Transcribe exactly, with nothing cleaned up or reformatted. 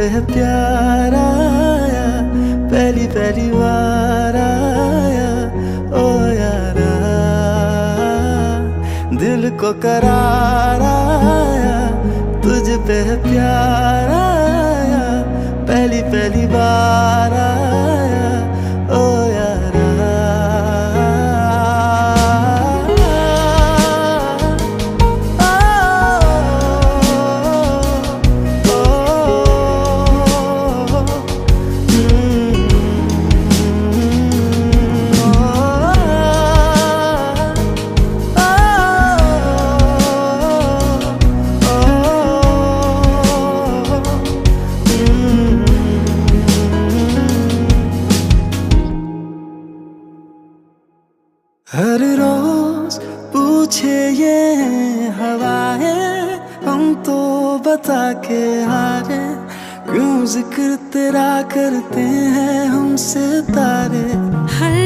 है प्यार आया, पहली पहली बार आया ओ यारा। दिल को करार आया, तुझ पे है प्यार आया, पहली पहली बार आया ओ यारा। हर रोज पूछे ये हवाएं, हम तो बता के हारे, क्यों जिक्र तेरा करते हैं हमसे तारे। हर